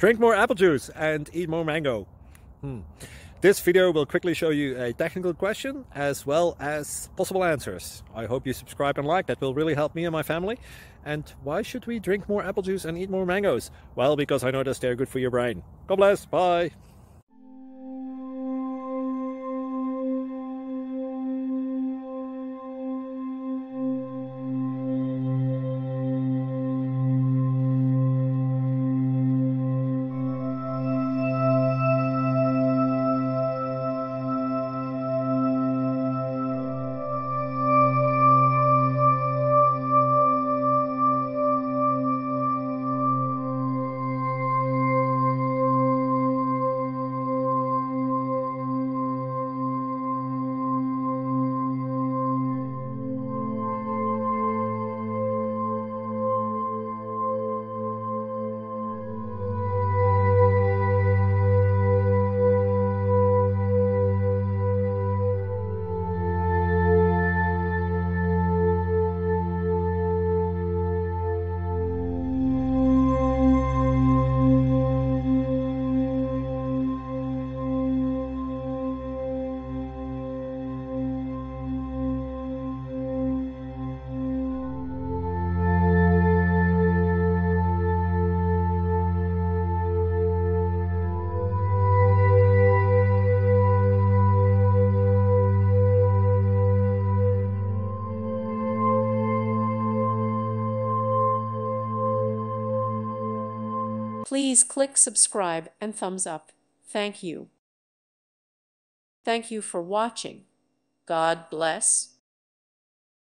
Drink more apple juice and eat more mango. This video will quickly show you a technical question as well as possible answers. I hope you subscribe and like, that will really help me and my family. And why should we drink more apple juice and eat more mangoes? Well, because I noticed they're good for your brain. God bless, bye! Please click subscribe and thumbs up. Thank you. Thank you for watching. God bless.